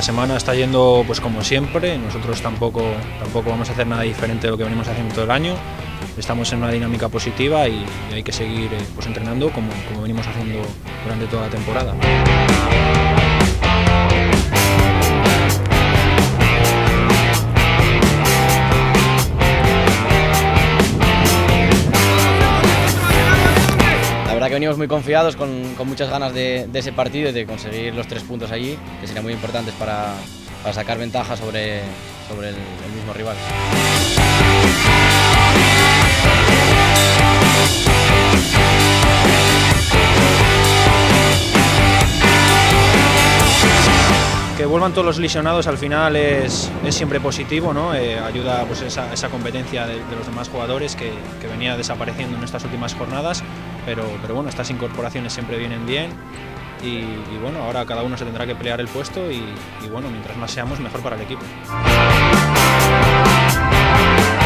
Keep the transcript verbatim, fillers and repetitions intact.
la semana está yendo pues como siempre, nosotros tampoco, tampoco vamos a hacer nada diferente de lo que venimos haciendo todo el año. Estamos en una dinámica positiva y, y hay que seguir eh, pues entrenando como, como venimos haciendo durante toda la temporada. La verdad que venimos muy confiados, con, con muchas ganas de, de ese partido y de conseguir los tres puntos allí, que serían muy importantes para, para sacar ventaja sobre, sobre el, el mismo rival. Que vuelvan todos los lesionados al final es, es siempre positivo, ¿no? Eh, ayuda pues, esa, esa competencia de, de los demás jugadores que, que venía desapareciendo en estas últimas jornadas, pero, pero bueno, estas incorporaciones siempre vienen bien y, y bueno, ahora cada uno se tendrá que pelear el puesto y, y bueno, mientras más seamos, mejor para el equipo.